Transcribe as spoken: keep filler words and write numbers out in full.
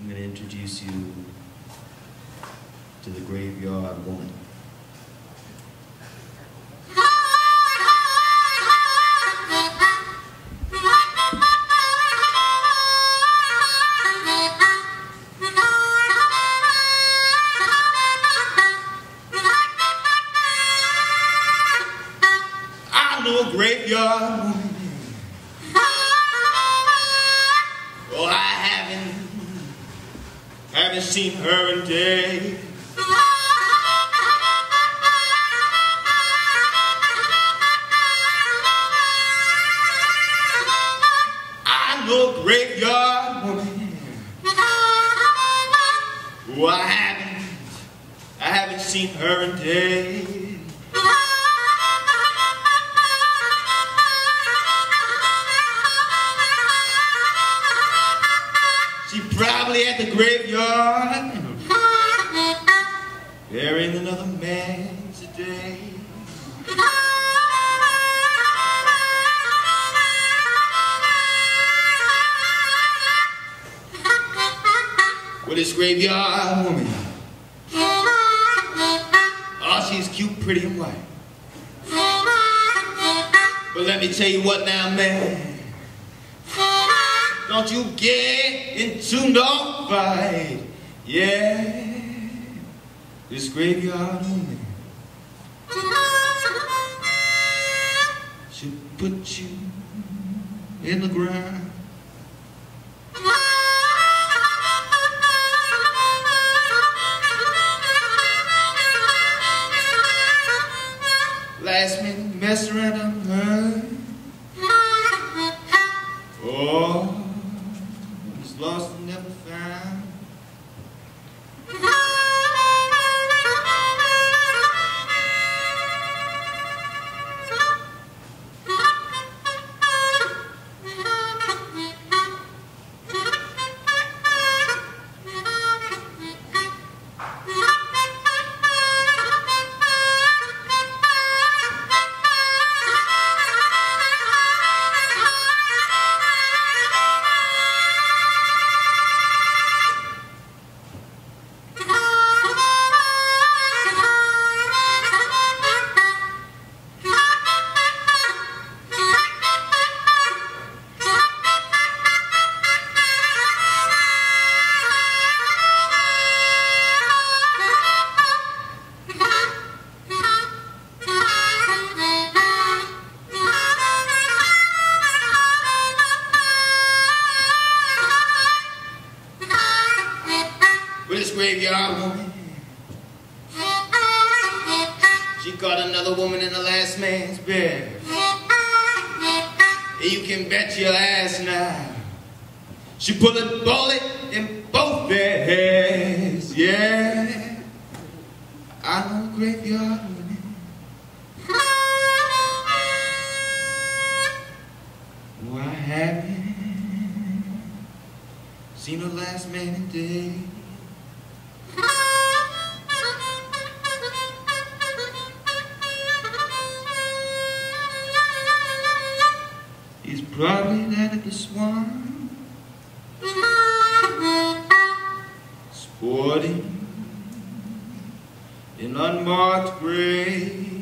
I'm going to introduce you to the Graveyard Woman. I know a graveyard woman. Oh, I haven't, haven't seen her in days. I know a graveyard woman. Oh, I haven't, I haven't seen her in days. She probably at the graveyard, burying another man today. With this graveyard woman, oh, she's cute, pretty, and white. But let me tell you what now, man. Don't you get into no fight, yeah. This graveyard woman should put you in the ground. Last minute mess around on her. Oh, lost and never found. With this graveyard woman, she caught another woman in the last man's bed. And you can bet your ass now, she put a bullet in both their heads, yeah. I know a graveyard woman. Oh, I haven't seen her last man in days. He's probably down at the Swan, sporting an unmarked grave.